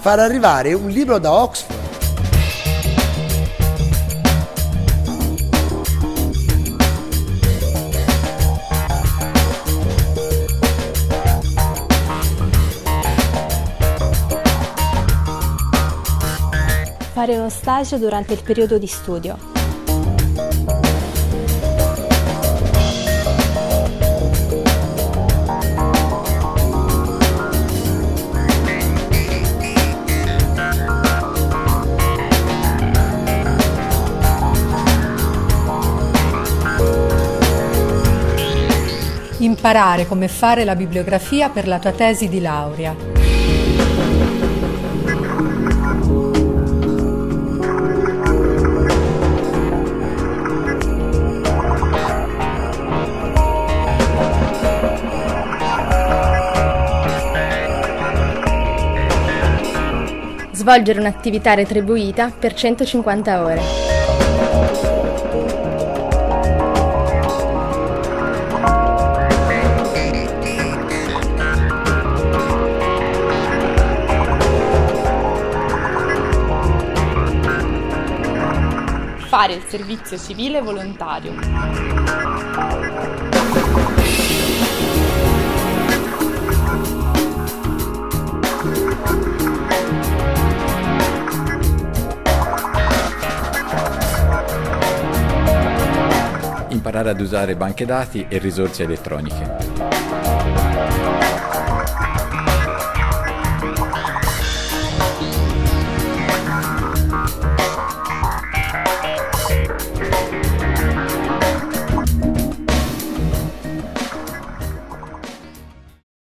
far arrivare un libro da Oxford. Fare uno stage durante il periodo di studio. Imparare come fare la bibliografia per la tua tesi di laurea. Svolgere un'attività retribuita per 150 ore. Fare il servizio civile volontario. Imparare ad usare banche dati e risorse elettroniche.